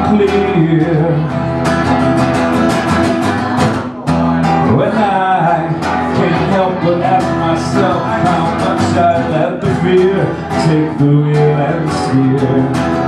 clear. When I can't help but ask myself how much I let the fear take the wheel and steer.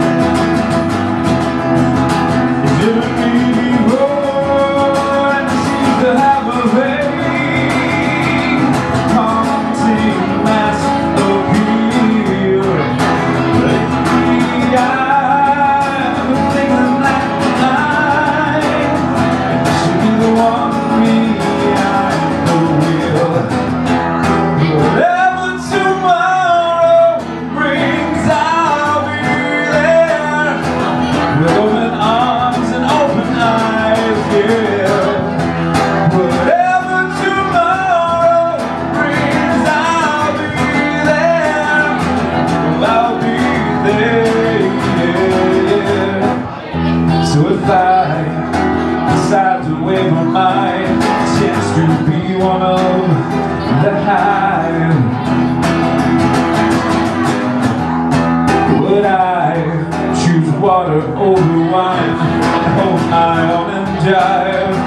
So if I decide to wave my mind, chance to be one of the hive, would I choose water over wine, hold my own and jive?